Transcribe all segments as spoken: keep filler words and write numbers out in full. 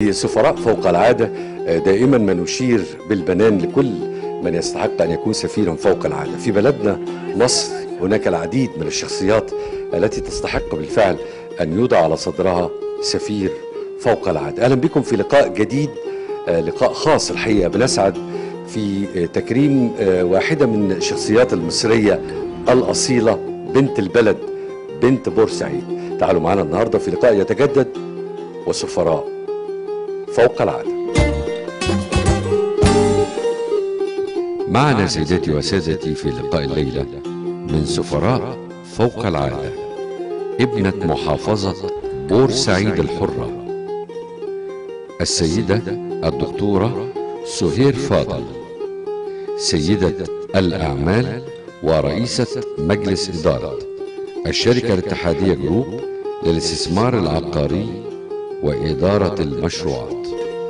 سفراء فوق العادة دائما ما نشير بالبنان لكل من يستحق أن يكون سفيرا فوق العادة. في بلدنا مصر هناك العديد من الشخصيات التي تستحق بالفعل أن يوضع على صدرها سفير فوق العادة. أهلا بكم في لقاء جديد، لقاء خاص الحقيقة. بنسعد في تكريم واحدة من الشخصيات المصرية الأصيلة، بنت البلد، بنت بورسعيد. تعالوا معنا النهاردة في لقاء يتجدد وسفراء فوق العادة. معنا سيداتي وسادتي في لقاء الليلة من سفراء فوق العادة ابنة محافظة بورسعيد الحرة، السيدة الدكتورة سهير فاضل، سيدة الأعمال ورئيسة مجلس إدارة الشركة الاتحادية جروب للاستثمار العقاري وإدارة المشروعات،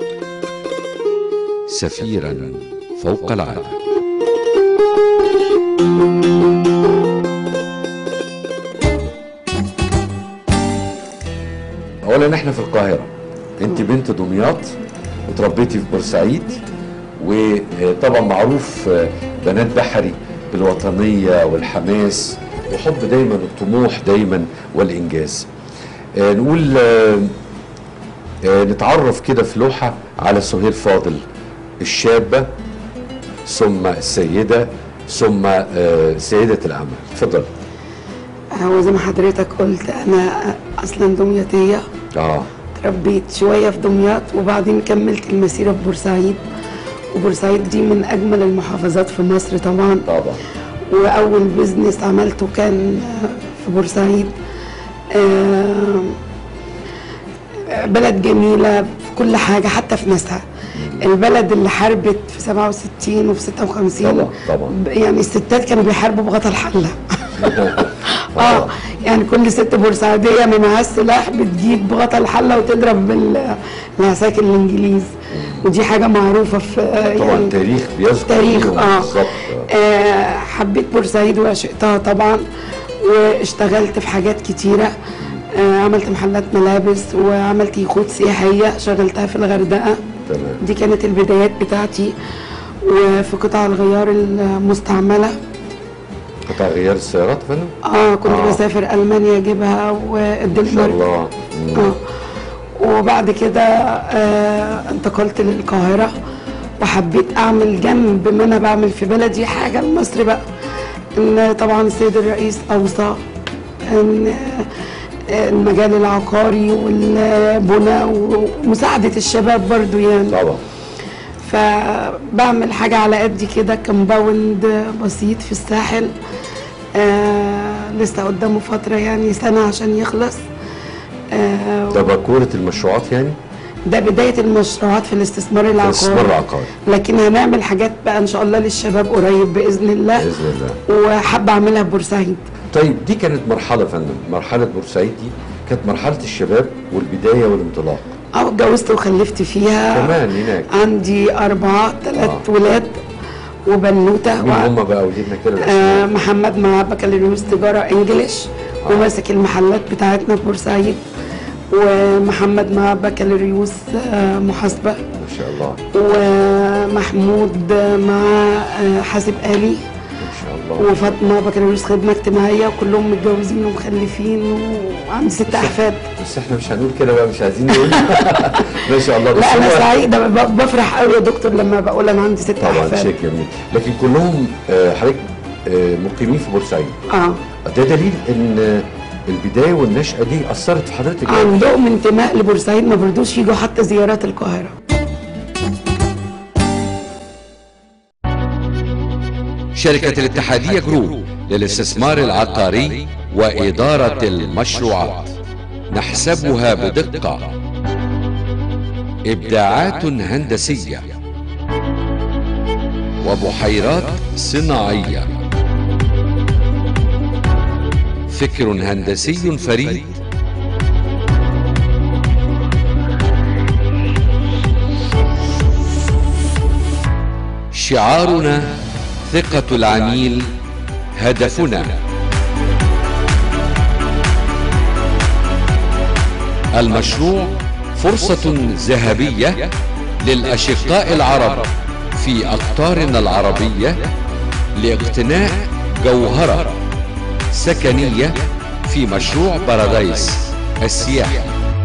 سفيرا فوق العادة. أولا احنا في القاهرة، انت بنت دمياط وتربيتي في بورسعيد، وطبعا معروف بنات بحري بالوطنية والحماس وحب دايما الطموح دايما والإنجاز. آه نقول آه آه نتعرف كده في لوحة على سهير فاضل، الشابة ثم السيدة ثم آه سيدة الأعمال. اتفضل. هو زي ما حضرتك قلت أنا أصلا دمياطية، اه تربيت شوية في دمياط وبعدين كملت المسيرة في بورسعيد، وبورسعيد دي من أجمل المحافظات في مصر طبعا طبعا. وأول بيزنس عملته كان في بورسعيد. آه بلد جميلة في كل حاجة، حتى في ناسها. البلد اللي حاربت في سبعة وستين وفي ستة وخمسين طبعا طبعا، يعني الستات كانوا بيحاربوا بغطا الحلة. اه يعني كل ست بورسعيدية من معاها السلاح بتجيب بغطا الحلة وتضرب بالعساكر الانجليز، ودي حاجة معروفة في طبعا يعني تاريخ بيذكر تاريخ. اه, آه حبيت بورسعيد وعشقتها طبعا، واشتغلت في حاجات كتيرة. آه عملت محلات ملابس وعملت يخوت سياحية، شغلتها في الغردقة. تمام. دي كانت البدايات بتاعتي. وفي قطع الغيار المستعملة، قطع غيار السيارات يا فندم؟ اه كنت آه. بسافر المانيا اجيبها والدنمارك. ما شاء الله. اه وبعد كده آه انتقلت للقاهرة، وحبيت اعمل جنب ما انا بعمل في بلدي حاجة لمصر بقى. ان طبعا السيد الرئيس اوصى ان المجال العقاري والبناء ومساعدة الشباب برضو يعني. طبعا. فبعمل حاجة على قدي كده، كمباوند بسيط في الساحل. آه لسه قدامه فترة يعني سنة عشان يخلص. آه ده بكورة المشروعات يعني؟ ده بداية المشروعات في الاستثمار العقاري. الاستثمار العقاري. لكن هنعمل حاجات بقى ان شاء الله للشباب قريب بإذن الله. بإذن الله. وحابة اعملها ببورسعيد. طيب دي كانت مرحلة يا فندم، مرحلة بورسعيد دي كانت مرحلة الشباب والبداية والانطلاق. اه اتجوزت وخلفت فيها كمان هناك. عندي أربعة ثلاث آه. ولاد وبنوتة. مين و... هم بقى ولادنا كده؟ آه محمد مع بكالوريوس تجارة انجليش آه. وماسك المحلات بتاعتنا في بورسعيد، ومحمد مع بكالوريوس آه محاسبة ما شاء الله، ومحمود مع آه حاسب آلي وفاطمه بكالوريوس خدمه اجتماعيه، وكلهم متجوزين ومخلفين وعندي ست احفاد. بس احنا مش هنقول كده بقى، مش عايزين نقول. ما شاء الله. لا انا سعيده بفرح قوي يا دكتور لما بقول انا عندي ست احفاد. طبعا شيء جميل، لكن كلهم حضرتك مقيمين في بورسعيد. اه ده دليل ان البدايه والنشأه دي اثرت في حضرتك. عندهم انتماء لبورسعيد، ما بردوش يجوا حتى زيارات القاهره. شركة الاتحادية جروب للاستثمار العقاري وإدارة المشروعات، نحسبها بدقة، إبداعات هندسية وبحيرات صناعية، فكر هندسي فريد، شعارنا ثقة العميل هدفنا. المشروع فرصة ذهبية للأشقاء العرب في أقطارنا العربية لاقتناء جوهرة سكنية في مشروع بارادايس السياحي.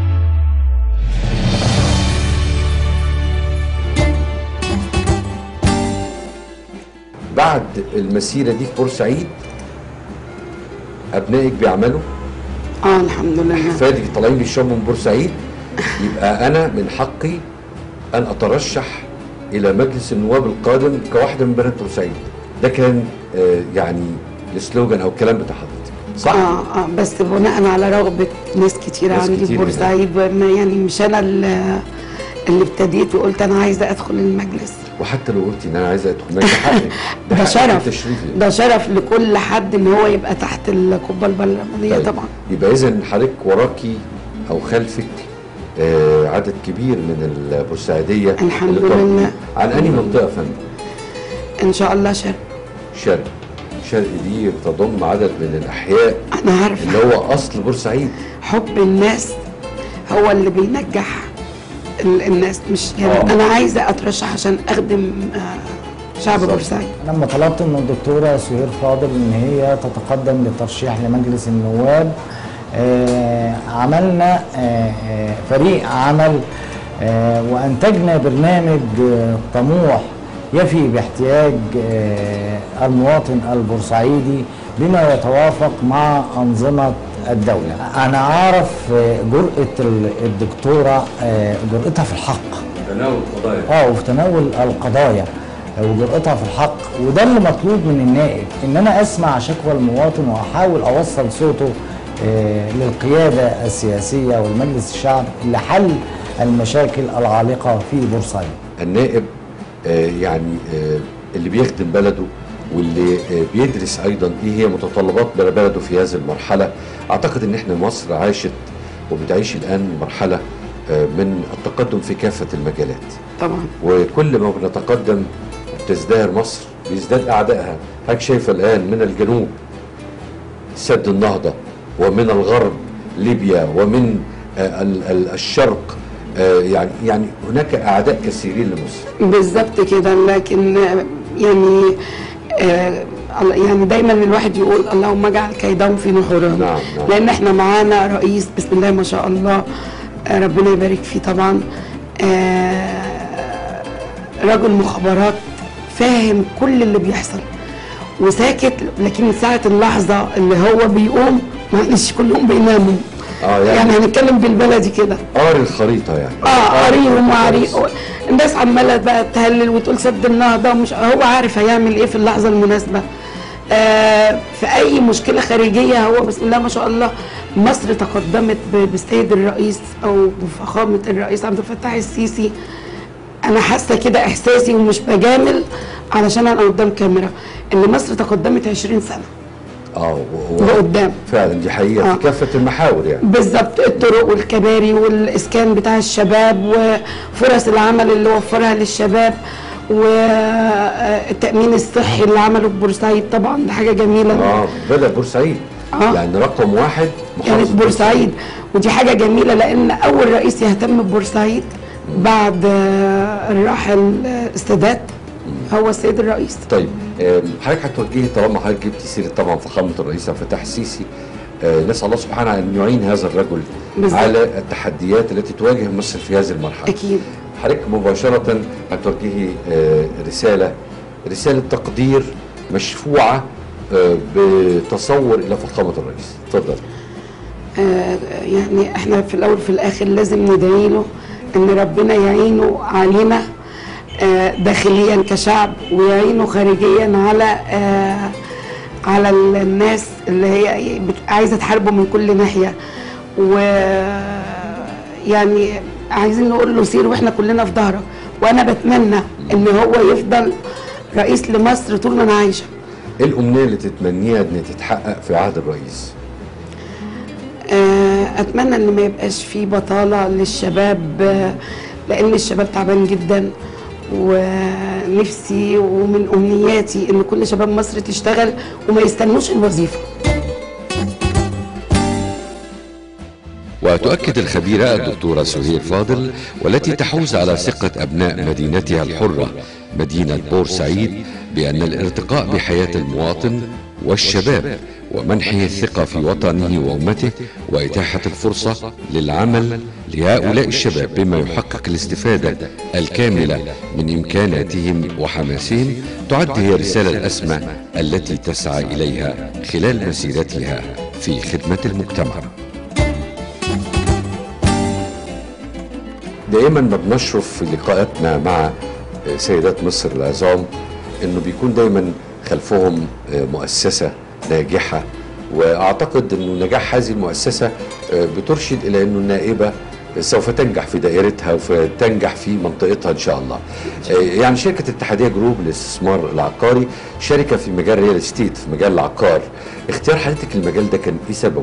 بعد المسيرة دي في بورسعيد أبنائك بيعملوا، اه الحمد لله. أحفادك طالعين بيشربوا من بورسعيد، يبقى أنا من حقي أن أترشح إلى مجلس النواب القادم كواحدة من بنات بورسعيد. ده كان آه يعني السلوجان أو الكلام بتاع حضرتك، صح؟ اه اه بس بناء على رغبة ناس كتير ناس عندي في كتير بورسعيد، يعني مش أنا اللي اللي ابتديت وقلت أنا عايزة أدخل المجلس. وحتى لو قلتي ان انا عايزه ادخل مجلس حقي، ده حقي شرف، التشريفي. ده شرف لكل حد ان هو يبقى تحت القبه البرلمانيه. طيب. طبعا يبقى اذا حضرتك وراكي او خلفك آه عدد كبير من البورسعيديه الحمد اللي طلعوا. لله. عن انهي منطقه يا فندم؟ ان شاء الله شرق. شرق. شرق دي تضم عدد من الاحياء انا عارفه اللي هو اصل بورسعيد. حب الناس هو اللي بينجح ال- الناس، مش يعني آه. انا عايزه اترشح عشان اخدم آه، شعب بالظبط. بورسعيد. لما طلبت من الدكتورة سهير فاضل ان هي تتقدم للترشيح لمجلس النواب، آه عملنا آه آه فريق عمل آه وانتجنا برنامج آه طموح يفي باحتياج آه المواطن البورسعيدي بما يتوافق مع أنظمة الدولة. أنا عارف آه، جرأة الدكتورة، آه جرأتها في الحق، تناول القضايا. اه وفي تناول القضايا وجرأتها في الحق، وده اللي مطلوب من النائب، ان انا اسمع شكوى المواطن واحاول اوصل صوته آه للقياده السياسيه والمجلس الشعب لحل المشاكل العالقه في بورسعيد. النائب آه يعني آه اللي بيخدم بلده واللي آه بيدرس ايضا ايه هي متطلبات بلده في هذه المرحله. اعتقد ان احنا مصر عاشت وبتعيش الان مرحله آه من التقدم في كافه المجالات. طبعا وكل ما بنتقدم وبتزدهر مصر بيزداد اعدائها. حضرتك شايفه الان من الجنوب سد النهضه، ومن الغرب ليبيا، ومن آه ال- ال- الشرق آه يعني يعني هناك اعداء كثيرين لمصر. بالظبط كده. لكن آه، يعني آه يعني دايما الواحد يقول اللهم اجعل كيدهم في نحورهم. نعم، نعم. لان احنا معانا رئيس بسم الله ما شاء الله، آه ربنا يبارك فيه طبعا، آه رجل مخابرات فاهم كل اللي بيحصل وساكت، لكن ساعة اللحظة اللي هو بيقوم معلش كلهم بيناموا. اه يعني, يعني هنتكلم بالبلدي كده، قاري الخريطه يعني. اه قاريهم وعاري. الناس عماله بقى تهلل وتقول سد النهضه، ومش هو عارف هيعمل ايه في اللحظه المناسبه. آه في اي مشكله خارجيه هو بسم الله ما شاء الله. مصر تقدمت ب- بالسيد الرئيس او بفخامه الرئيس عبد الفتاح السيسي. انا حاسه كده احساسي ومش بجامل علشان انا قدام كاميرا ان مصر تقدمت عشرين سنه اه و- و- لقدام. فعلا دي حقيقه آه. في كافه المحاور يعني. بالظبط، الطرق والكباري والاسكان بتاع الشباب وفرص العمل اللي وفرها للشباب والتامين الصحي اللي عمله في بورسعيد. طبعا ده حاجه جميله. اه بدا بورسعيد. آه. يعني رقم واحد كانت محافظه بورسعيد، ودي حاجه جميله لان اول رئيس يهتم ببورسعيد بعد آه، الراحل آه، السادات هو السيد الرئيس. طيب آم، حضرتك هتوجهي طالما حضرتك جبتي سيره طبعا فخامه الرئيس عبد الفتاح السيسي، آه، نسال الله سبحانه ان يعين هذا الرجل بالظبط. على التحديات التي تواجه مصر في هذه المرحله. اكيد. حضرتك مباشره هتوجهي آه، رساله رساله تقدير مشفوعه آه، بتصور الى فخامه الرئيس. اتفضل. آه، يعني احنا في الاول في الاخر لازم ندعي له ان ربنا يعينه علينا آه، داخليا كشعب، ويعينه خارجيا على آه، على ال- الناس اللي هي بت- عايزه تحاربه من كل ناحيه. و يعني عايزين نقول له سير واحنا كلنا في ظهرك، وانا بتمنى ان هو يفضل رئيس لمصر طول ما انا عايشه. ايه الامنيه اللي تتمنيها ان تتحقق في عهد الرئيس؟ آه، اتمنى ان ما يبقاش في بطاله للشباب، آه، لان الشباب تعبان جدا، ونفسي ومن امنياتي ان كل شباب مصر تشتغل وما يستنوش الوظيفه. وتؤكد الخبيرة الدكتورة سهير فاضل والتي تحوز على ثقة أبناء مدينتها الحرة مدينة بورسعيد بأن الارتقاء بحياة المواطن والشباب ومنحه الثقة في وطنه وأمته وإتاحة الفرصة للعمل لهؤلاء الشباب بما يحقق الاستفادة الكاملة من إمكاناتهم وحماسهم تعد هي الرسالة الأسمى التي تسعى إليها خلال مسيرتها في خدمة المجتمع. دائما ما بنشرف في لقاءاتنا مع سيدات مصر العظام انه بيكون دايما خلفهم مؤسسة ناجحة، واعتقد انه نجاح هذه المؤسسة بترشد الى انه النائبة سوف تنجح في دائرتها وتنجح في منطقتها ان شاء الله. يعني شركة اتحادية جروب للاستثمار العقاري شركة في مجال ريال استيت، في مجال العقار. اختيار حضرتك المجال ده كان ايه سببه؟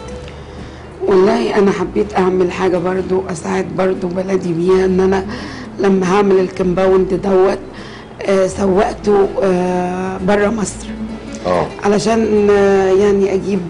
والله انا حبيت اعمل حاجه برضو اساعد برضو بلدي بيها، ان انا لما هعمل الكمباوند دوت آه سوقته آه بره مصر اه علشان آه يعني اجيب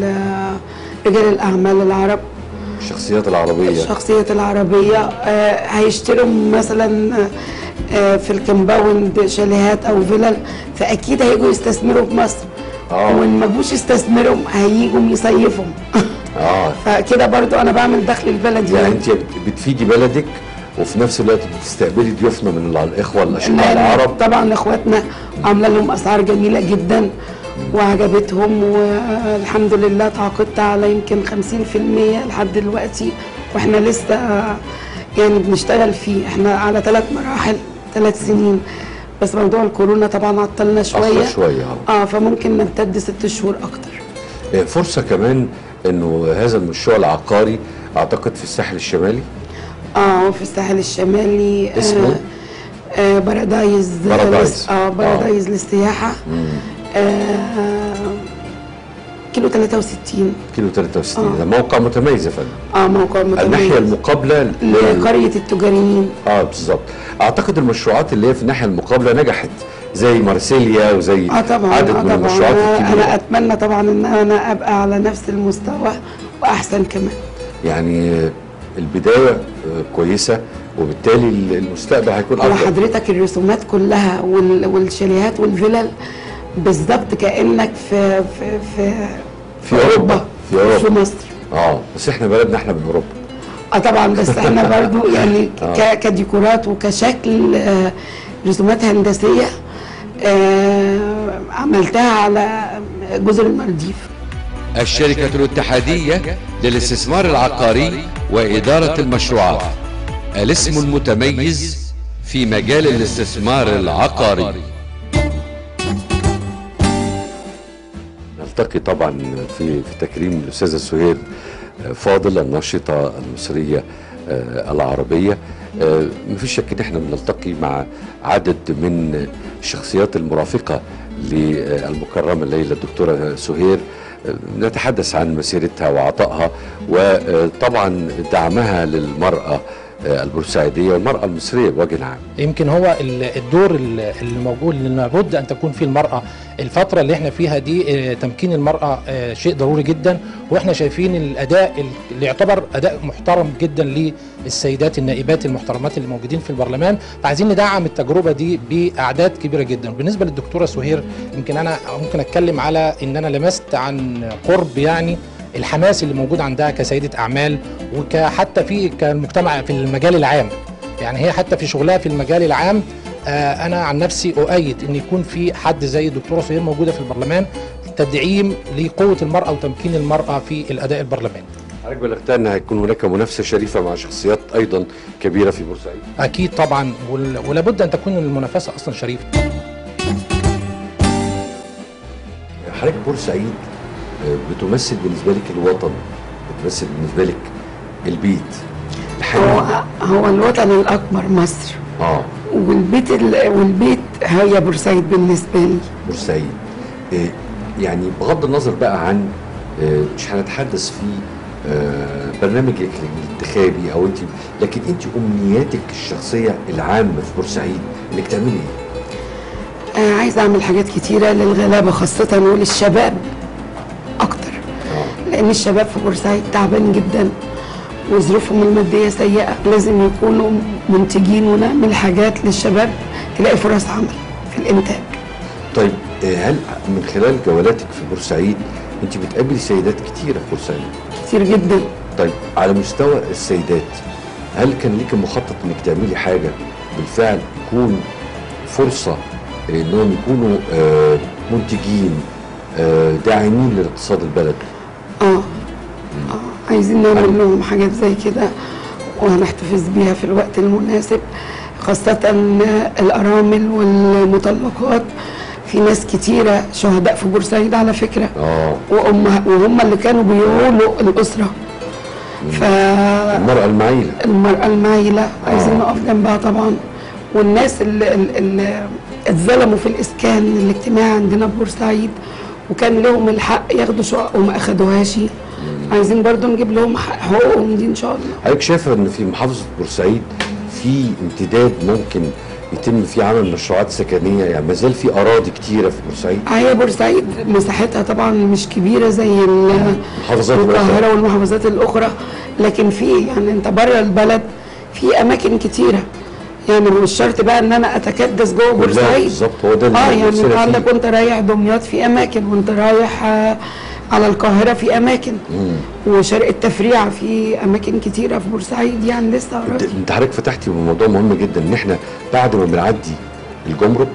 رجال الاعمال العرب، الشخصيات العربيه الشخصيات العربيه آه هيشتروا مثلا آه في الكمباوند شاليهات او فيلل، فاكيد هيجوا يستثمروا في مصر اه وان ما جوش يستثمروا هيجوا يصيفوا اه فكده برضو انا بعمل دخل البلد. يعني انت بتفيدي بلدك وفي نفس الوقت بتستقبلي ضيوفنا من الاخوه الاشقاء العرب. طبعا اخواتنا عامله لهم اسعار جميله جدا وعجبتهم، والحمد لله تعاقدت على يمكن خمسين في المية لحد دلوقتي، واحنا لسه يعني بنشتغل فيه. احنا على ثلاث مراحل ثلاث سنين، بس موضوع الكورونا طبعا عطلنا شويه شويه اه فممكن نمتد ست شهور اكتر. فرصه كمان انه هذا المشروع العقاري اعتقد في الساحل الشمالي. اه في الساحل الشمالي اسمه آه آه بارادايز بارادايز اه بارادايز آه. للسياحه آه كيلو ثلاثة وستين كيلو ثلاثة وستين آه. ده موقع متميز يا فندم. اه موقع متميز الناحيه المقابله لقريه التجاريين. اه بالظبط. اعتقد المشروعات اللي هي في الناحيه المقابله نجحت زي مارسيليا وزي آه طبعا عدد آه من طبعا المشروعات الكبيره. انا اتمنى طبعا ان انا ابقى على نفس المستوى واحسن كمان. يعني البدايه كويسه وبالتالي المستقبل هيكون افضل. وحضرتك الرسومات كلها والشاليهات والفلل بالظبط كانك في في في في اوروبا في اوروبا في مصر. اه بس احنا بلدنا احنا من اوروبا. اه طبعا بس احنا برضو يعني آه. كديكورات وكشكل آه رسومات هندسيه آه عملتها على جزر المالديف. الشركة الاتحادية للاستثمار العقاري وإدارة المشروعات، الاسم المتميز في مجال الاستثمار العقاري. نلتقي طبعا في في تكريم الأستاذة سهير فاضل الناشطة المصرية العربية. مفيش شك ان احنا بنلتقي مع عدد من الشخصيات المرافقة للمكرمة الليلة الدكتورة سهير، نتحدث عن مسيرتها وعطائها وطبعا دعمها للمرأة البورسعيدية والمرأة المصرية بوجه عام. يمكن هو الدور اللي موجود اللي لابد ان تكون فيه المرأة الفترة اللي احنا فيها دي، تمكين المرأة شيء ضروري جدا، واحنا شايفين الاداء اللي يعتبر اداء محترم جدا للسيدات النائبات المحترمات اللي موجودين في البرلمان، فعايزين ندعم التجربة دي باعداد كبيرة جدا. بالنسبة للدكتورة سهير يمكن انا ممكن اتكلم على ان انا لمست عن قرب يعني الحماس اللي موجود عندها كسيدة أعمال وحتى في كالمجتمع في المجال العام. يعني هي حتى في شغلها في المجال العام آه أنا عن نفسي أؤيد أن يكون في حد زي الدكتورة سهير موجودة في البرلمان، تدعيم لقوة المرأة وتمكين المرأة في الأداء البرلماني. حضرتك بلغت أن هيكون هناك منافسة شريفة مع شخصيات أيضا كبيرة في بورسعيد. أكيد طبعا، ولابد أن تكون المنافسة أصلا شريفة. حضرتك بورسعيد بتمثل بالنسبه لك الوطن، بتمثل بالنسبه لك البيت الحقيقي. هو هو الوطن الاكبر مصر اه والبيت والبيت هي بورسعيد بالنسبه لي. بورسعيد إيه يعني بغض النظر بقى عن إيه مش هنتحدث في آه برنامجك الانتخابي او انت، لكن انت امنياتك الشخصيه العامه في بورسعيد انك تعملي ايه؟ آه عايزه اعمل حاجات كتيره للغلابه خاصه وللشباب اكتر، لان الشباب في بورسعيد تعبان جدا وظروفهم الماديه سيئه، لازم يكونوا منتجين ونعمل حاجات للشباب تلاقي فرص عمل في الانتاج. طيب هل من خلال جولاتك في بورسعيد انت بتقابلي سيدات كتيره في بورسعيد؟ كتير جدا. طيب على مستوى السيدات هل كان ليك مخطط انك تعملي حاجه بالفعل يكون فرصه انهم يكونوا آه منتجين آه داعمين لاقتصاد البلد؟ اه اه عايزين نعمل لهم حاجات زي كده وهنحتفظ بيها في الوقت المناسب، خاصة الأرامل والمطلقات. في ناس كتيرة شهداء في بورسعيد على فكرة، اه وهم اللي كانوا بيعولوا الأسرة. ف المرأة المعيلة المرأة المعيلة عايزين آه. نقف جنبها طبعا. والناس اللي, اللي اتظلموا في الإسكان الاجتماعي عندنا في بورسعيد وكان لهم الحق ياخدوا شقق وما أخدوهاش، عايزين برضو نجيب لهم حقوقهم دي إن شاء الله. حضرتك شايفة إن في محافظة بورسعيد في امتداد ممكن يتم فيه عمل مشروعات سكنية؟ يعني ما زال في أراضي كتيرة في بورسعيد؟ هي بورسعيد مساحتها طبعا مش كبيرة زي المحافظات القاهرة والمحافظات الأخرى، لكن في يعني أنت بره البلد في أماكن كتيرة، يعني مش شرط بقى ان انا اتكدس جوه بورسعيد. بالظبط، هو ده اللي اه يعني انت فيه. عندك وانت رايح دمياط في اماكن، وانت رايح آه على القاهره في اماكن، مم. وشرق التفريع في اماكن كتيره في بورسعيد، يعني لسه انت, انت حضرتك فتحتي بموضوع مهم جدا، ان احنا بعد ما بنعدي الجمرك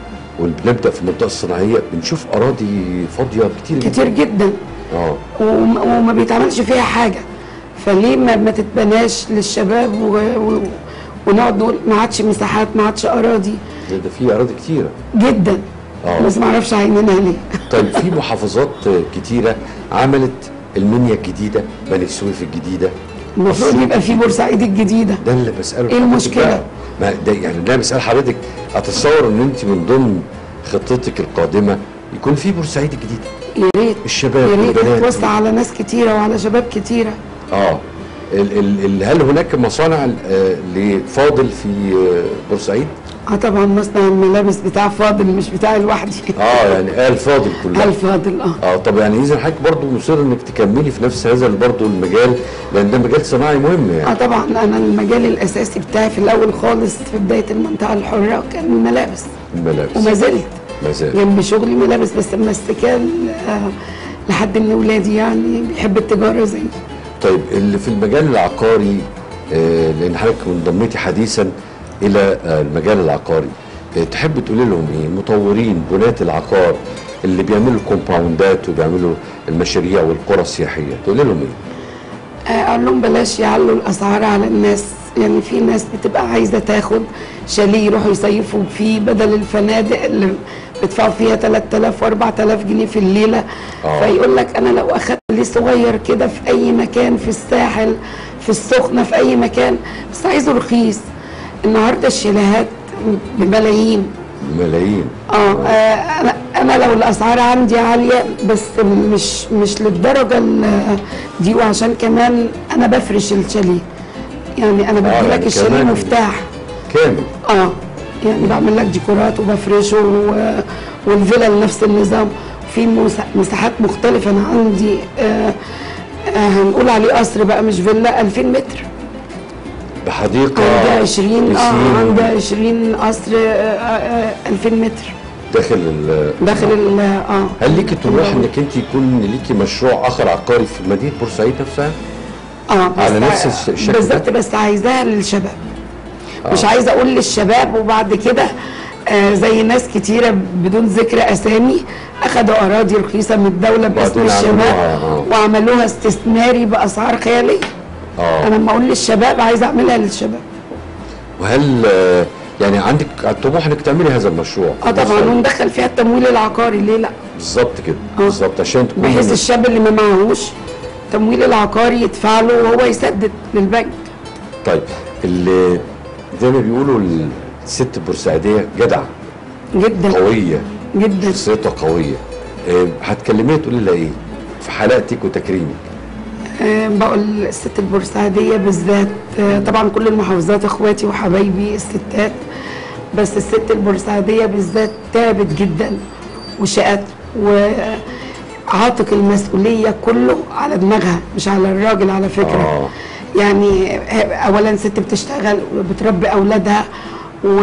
وبنبدا في المنطقه الصناعيه بنشوف اراضي فاضيه كتير جدا كتير جدا اه وما, وما بيتعملش فيها حاجه، فليه ما, ما تتبناش للشباب و, و ونقعد نقول ما عادش مساحات، ما عادش اراضي؟ ده, ده في اراضي كتيره جدا اه بس ما اعرفش عينينها ليه. طيب في محافظات كتيره عملت المنيا الجديده، بني سويف الجديده، المفروض يبقى في بورسعيد الجديده. ده اللي بساله. ايه المشكله؟ ما ده يعني انا بسال حضرتك، اتصور ان انت من ضمن خطتك القادمه يكون في بورسعيد الجديده. يا ريت الشباب يا ريت تتوسع على ناس كتيره وعلى شباب كتيره. اه ال ال هل هناك مصانع آه لفاضل في آه بورسعيد؟ اه طبعا مصنع الملابس بتاع فاضل مش بتاع لوحدي. اه يعني آل فاضل كلها. آل فاضل اه اه طب يعني اذا حضرتك برضه مصر انك تكملي في نفس هذا برضه المجال، لان ده مجال صناعي مهم يعني. اه طبعا انا المجال الاساسي بتاعي في الاول خالص في بدايه المنطقه الحره كان الملابس. الملابس وما زلت ما زال جنب شغلي ملابس، بس مستكان آه لحد من ولادي يعني بيحب التجاره زي. طيب اللي في المجال العقاري آه لان حضرتك انضميتي حديثا الى آه المجال العقاري، آه تحب تقولي لهم ايه؟ مطورين بناة العقار اللي بيعملوا كومباوندات وبيعملوا المشاريع والقرى السياحيه، تقولي لهم ايه؟ آه اقول لهم بلاش يعلوا الاسعار على الناس، يعني في ناس بتبقى عايزه تاخد شاليه يروحوا يصيفوا فيه بدل الفنادق اللي بيدفعوا فيها ثلاثة آلاف وأربعة آلاف جنيه في الليله. أوه. فيقول لك انا لو اخدت لي صغير كده في اي مكان، في الساحل، في السخنه، في اي مكان، بس عايزه رخيص. النهارده الشاليهات بملايين ملايين. اه, آه انا انا لو الاسعار عندي عاليه بس مش مش للدرجه دي، وعشان كمان انا بفرش الشاليه، يعني انا بدي آه لك يعني الشاليه مفتاح كامل. اه يعني بعمل لك ديكورات وبفرشه، والفيلا نفس النظام، في مساحات مختلفه. انا عندي آه آه هنقول عليه قصر بقى مش فيلا، ألفين متر بحديقه. عندي عشرين اه عندي عشرين قصر آه آه ألفين متر داخل ال داخل ال اه هل ليكي طموح انك انت يكون ليكي مشروع اخر عقاري في مدينه بورسعيد نفسها؟ اه على نفس الشكل بالظبط، بس عايزاها للشباب. آه. مش عايزه اقول للشباب وبعد كده آه زي ناس كتيره بدون ذكر اسامي اخذوا اراضي رخيصه من الدوله باسم الشباب آه. وعملوها استثماري باسعار خياليه. اه انا لما اقول للشباب عايزه اعملها للشباب. وهل يعني عندك طموح انك تعملي هذا المشروع؟ اه طبعا، وندخل فيها التمويل العقاري، ليه لا؟ بالظبط كده. آه. بالظبط، عشان تكون بحيث الشاب اللي ما معهوش التمويل العقاري يدفع له وهو يسدد للبنك. طيب اللي زي ما بيقولوا الست البورسعيديه جدعه جدا، قويه جدا، شخصيتها قويه، أه هتكلميها تقولي لها ايه في حلقتك وتكريمك؟ أه بقول الست البورسعيديه بالذات، أه طبعا كل المحافظات اخواتي وحبايبي الستات، بس الست البورسعيديه بالذات تعبت جدا وشقت وعاتق المسؤوليه كله على دماغها، مش على الراجل على فكره. آه. يعني اولا ست بتشتغل وبتربي اولادها، و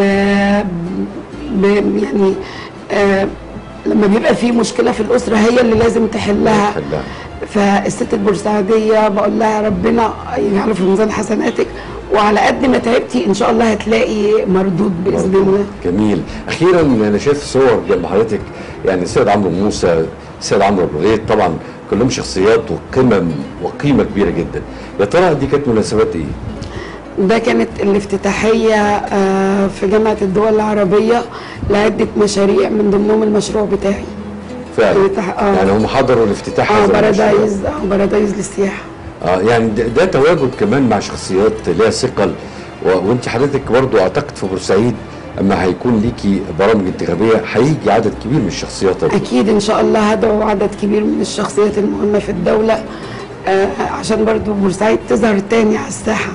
يعني آه لما بيبقى في مشكله في الاسره هي اللي لازم تحلها. فالست البورسعيديه بقول لها ربنا يجعله في ميزان حسناتك، وعلى قد ما تعبتي ان شاء الله هتلاقي مردود باذن الله. جميل. اخيرا انا شايف صور جنب حضرتك، يعني السيد عمرو موسى، السيد عمرو الرغيط، طبعا كلهم شخصيات وقمم وقيمه كبيره جدا. يا ترى دي كانت مناسبات ايه؟ ده كانت الافتتاحيه في جامعه الدول العربيه لعده مشاريع، من ضمنهم المشروع بتاعي. فعلا. آه. يعني هم حضروا الافتتاح اه بارادايز اه بارادايز للسياحه. اه يعني ده, ده تواجد كمان مع شخصيات ليها ثقل، وانت حضرتك برضو اعتقد في بورسعيد اما هيكون ليكي برامج انتخابيه هيجي عدد كبير من الشخصيات. اكيد ان شاء الله هدعو عدد كبير من الشخصيات المهمه في الدوله آه عشان برضو بورسعيد تظهر تاني على الساحه.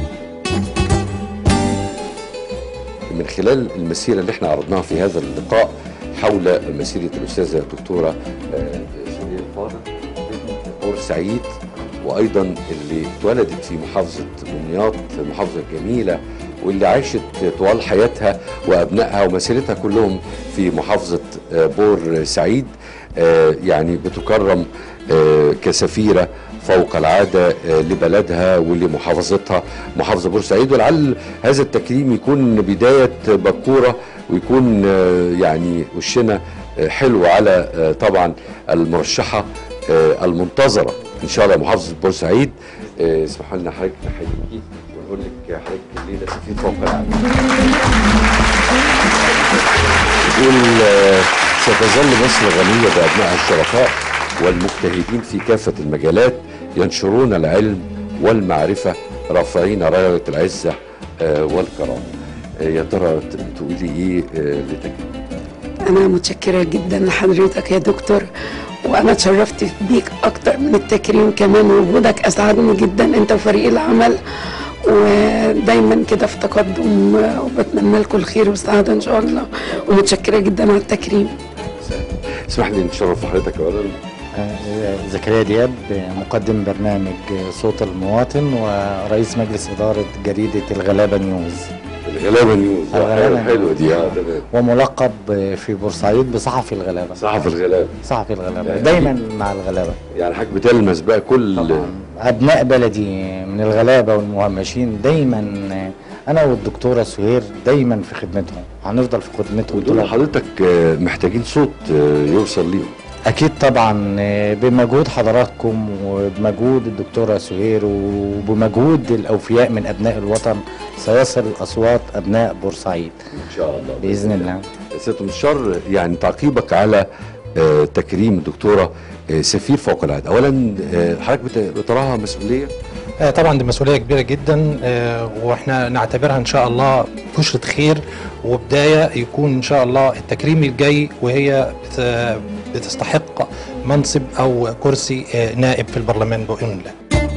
من خلال المسيره اللي احنا عرضناها في هذا اللقاء حول مسيره الاستاذه الدكتوره سهير فاضل بورسعيد، وايضا اللي اتولدت في محافظه دمياط، محافظه جميله واللي عاشت طوال حياتها وابنائها ومسيرتها كلهم في محافظه بورسعيد، يعني بتكرم كسفيره فوق العاده لبلدها ولمحافظتها محافظه بورسعيد. ولعل هذا التكريم يكون بدايه بكوره ويكون يعني وشنا حلو على طبعا المرشحه المنتظره ان شاء الله محافظه بورسعيد. اسمحوا لنا حضرتك نحييكي ونقول لك حضرتك الليله سفير فوق العالم. يقول ستظل مصر غنيه بابنائها الشرفاء والمجتهدين في كافه المجالات ينشرون العلم والمعرفه رافعين رايه العزه والكرامه. يا ترى تقولي ايه لتكريم؟ انا متشكره جدا لحضرتك يا دكتور، وانا اتشرفت بيك اكتر من التكريم كمان، وجودك اسعدني جدا انت وفريق العمل، ودايما كده في تقدم، وبتمنى لكم الخير والسعاده ان شاء الله، ومتشكره جدا على التكريم. اسمح لي نتشرف بحضرتك اولا. زكريا دياب، مقدم برنامج صوت المواطن ورئيس مجلس اداره جريده الغلابه نيوز. الغلابه نيوز حلوه دي. اه تمام. وملقب في بورسعيد بصحفي الغلابه. صحفي الغلابه. صحفي الغلابه دايما مع الغلابه. يعني حضرتك بتلمس بقى كل طبعا ابناء بلدي من الغلابه والمهمشين، دايما انا والدكتوره سهير دايما في خدمتهم، هنفضل في خدمتهم. ودول حضرتك محتاجين صوت يوصل ليهم. اكيد طبعا بمجهود حضراتكم وبمجهود الدكتوره سهير وبمجهود الاوفياء من ابناء الوطن سيصل اصوات ابناء بورسعيد ان شاء الله باذن الله. سياده المستشار، يعني تعقيبك على تكريم الدكتوره سفير فوق العاده، اولا حضرتك بتراها مسؤوليه؟ طبعا دي مسؤوليه كبيره جدا، واحنا نعتبرها ان شاء الله بشرة خير وبدايه يكون ان شاء الله التكريم الجاي، وهي بتستحق منصب او كرسي نائب في البرلمان باذن الله.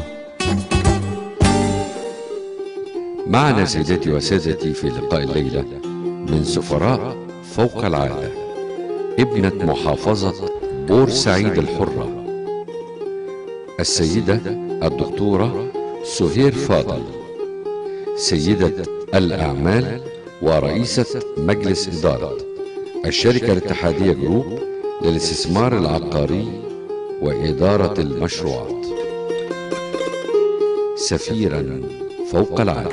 معنا سيداتي وسادتي في لقاء الليله من سفراء فوق العاده ابنه محافظه بورسعيد الحره السيده الدكتوره سهير فاضل، سيدة الأعمال ورئيسة مجلس إدارة الشركة الاتحادية جروب للاستثمار العقاري وإدارة المشروعات، سفيرا فوق العالم.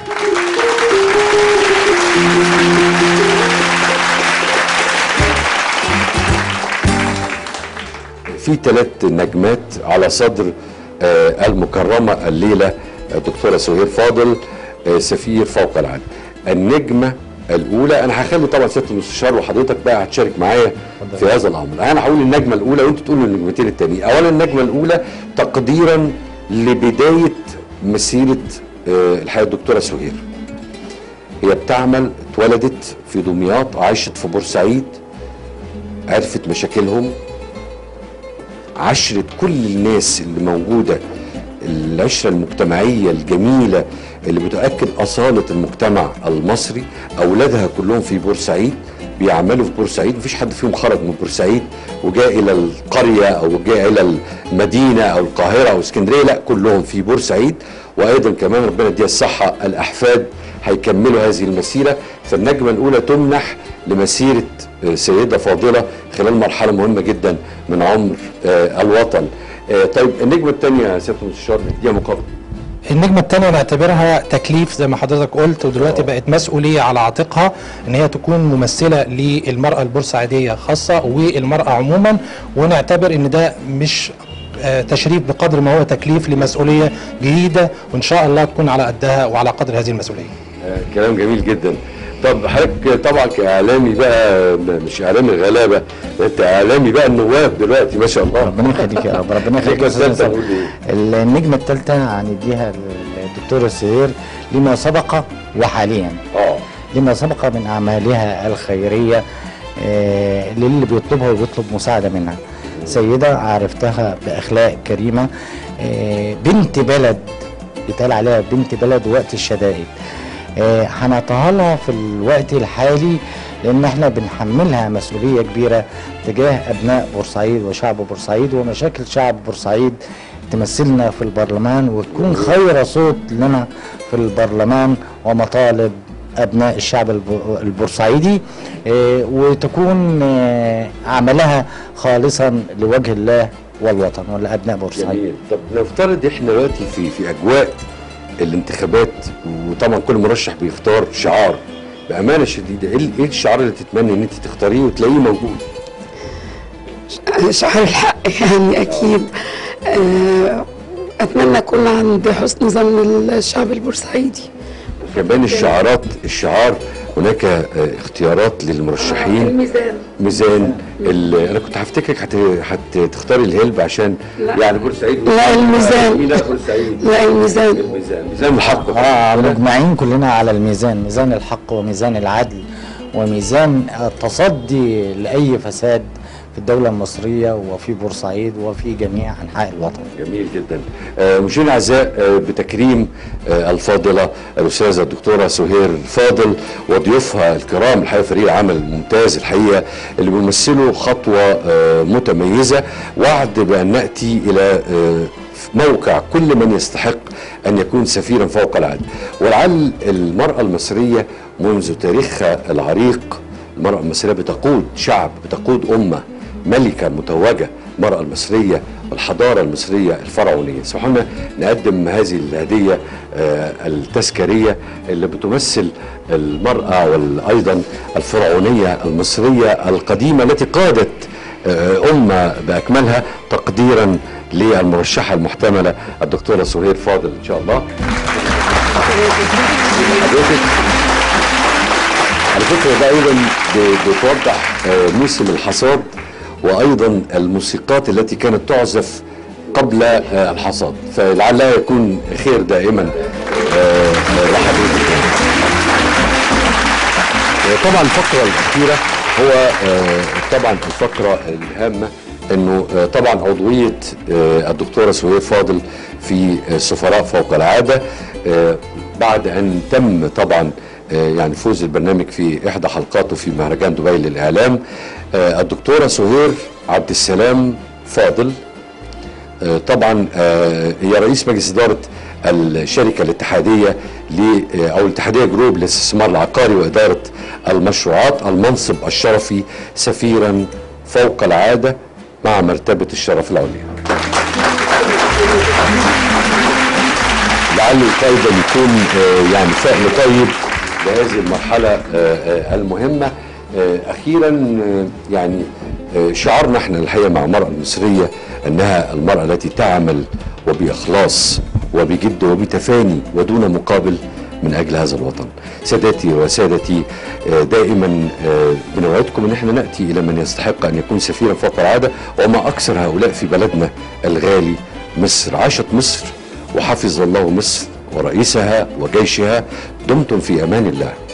في ثلاث نجمات على صدر آه المكرمة الليلة الدكتورة سهير فاضل آه سفير فوق العالم. النجمة الأولى، أنا هخلي طبعا سيادة المستشار وحضرتك بقى هتشارك معايا في هذا الأمر. أنا هقول النجمة الأولى وأنتوا تقولوا النجمتين التانيين. أولا النجمة الأولى تقديرا لبداية مسيرة آه الحقيقة الدكتورة سهير. هي بتعمل، اتولدت في دمياط، عاشت في بورسعيد، عرفت مشاكلهم، عشرة كل الناس اللي موجودة، العشرة المجتمعية الجميلة اللي بتؤكد أصالة المجتمع المصري. أولادها كلهم في بورسعيد، بيعملوا في بورسعيد، مفيش حد فيهم خرج من بورسعيد وجاء إلى القرية أو جاء إلى المدينة أو القاهرة أو اسكندرية، لا كلهم في بورسعيد. وايضا كمان ربنا يديها الصحه الاحفاد هيكملوا هذه المسيره. فالنجمه الاولى تمنح لمسيره سيده فاضله خلال مرحله مهمه جدا من عمر الوطن. طيب النجمه الثانيه يا سياده المستشار دي مقابله. النجمة الثانية نعتبرها تكليف زي ما حضرتك قلت، ودلوقتي بقت مسؤولية على عاتقها ان هي تكون ممثلة للمرأة البورسعيدية خاصة والمرأة عموما، ونعتبر ان ده مش تشريف بقدر ما هو تكليف لمسؤولية جديدة، وان شاء الله تكون على قدها وعلى قدر هذه المسؤولية. كلام جميل جدا. طب حضرتك طبعا كاعلامي بقى، مش اعلامي الغلابه، انت اعلامي بقى النواب دلوقتي ما شاء الله. ربنا يخليك يا رب، ربنا يخليك يا استاذ. النجمه الثالثه هنديها للدكتوره سهير لما سبق وحاليا. اه لما سبق من اعمالها الخيريه آه للي بيطلبها وبيطلب مساعده منها. سيده عرفتها باخلاق كريمه، آه بنت بلد، يتقال عليها بنت بلد وقت الشدائد. هنعطيها لها في الوقت الحالي لان احنا بنحملها مسؤوليه كبيره تجاه ابناء بورسعيد وشعب بورسعيد ومشاكل شعب بورسعيد، تمثلنا في البرلمان وتكون خير صوت لنا في البرلمان ومطالب ابناء الشعب البورسعيدي، وتكون عملها خالصا لوجه الله والوطن ولابناء بورسعيد. جميل. طب نفترض احنا دلوقتي في في اجواء الانتخابات، وطبعا كل مرشح بيختار شعار. بامانه شديده ايه الشعار اللي تتمنى ان انت تختاريه وتلاقيه موجود؟ شعار الحق يعني اكيد. اتمنى اكون عند حسن ظن الشعب البورسعيدي. كمان الشعارات، الشعار هناك اختيارات للمرشحين. الميزان. ميزان. انا كنت هفتكرك هتختاري الهلب عشان لا. يعني بورسعيد. لا الميزان. لا بورسعيد. لا الميزان. الميزان، ميزان الحق. اه مجمعين كلنا على الميزان، ميزان الحق وميزان العدل وميزان التصدي لاي فساد في الدولة المصرية وفي بورسعيد وفي جميع أنحاء الوطن. جميل جدا. آه مشاهدينا الأعزاء، آه بتكريم آه الفاضلة الأستاذة الدكتورة سهير فاضل وضيوفها الكرام، الحقيقة فريق عمل ممتاز الحقيقة اللي بيمثلوا خطوة آه متميزة، وعد بأن نأتي إلى آه موقع كل من يستحق أن يكون سفيرا فوق العادة. ولعل المرأة المصرية منذ تاريخها العريق، المرأة المصرية بتقود شعب، بتقود أمة، ملكة متوجة، المرأة المصرية والحضارة المصرية الفرعونية. سبحان نقدم هذه الهدية آه التذكارية اللي بتمثل المرأة وأيضا الفرعونية المصرية القديمة التي قادت آه أمة بأكملها، تقديرا للمرشحة المحتملة الدكتورة سهير فاضل إن شاء الله. حضرتك على فكرة ده أيضا بتوضح آه موسم الحصاد، وايضا الموسيقات التي كانت تعزف قبل الحصاد، فلعلها يكون خير دائما لحضرتك. طبعا الفقره الاخيره هو طبعا الفقره الهامه، انه طبعا عضويه الدكتوره سهير فاضل في سفراء فوق العاده بعد ان تم طبعا يعني فوز البرنامج في احدى حلقاته في مهرجان دبي للاعلام. الدكتورة سهير عبد السلام فاضل طبعا هي رئيس مجلس إدارة الشركة الاتحادية أو الاتحادية جروب للاستثمار العقاري وإدارة المشروعات، المنصب الشرفي سفيرا فوق العادة مع مرتبة الشرف العليا. لعل أيضا يكون يعني فهم طيب بهذه المرحلة المهمة. أخيرا يعني شعارنا احنا الحقيقة مع المرأة المصرية أنها المرأة التي تعمل وبإخلاص وبجد وبتفاني ودون مقابل من أجل هذا الوطن. سادتي وسادتي، دائما بنوعدكم أن احنا نأتي إلى من يستحق أن يكون سفيرا فوق العادة، وما أكثر هؤلاء في بلدنا الغالي مصر. عاشت مصر وحفظ الله مصر ورئيسها وجيشها. دمتم في أمان الله.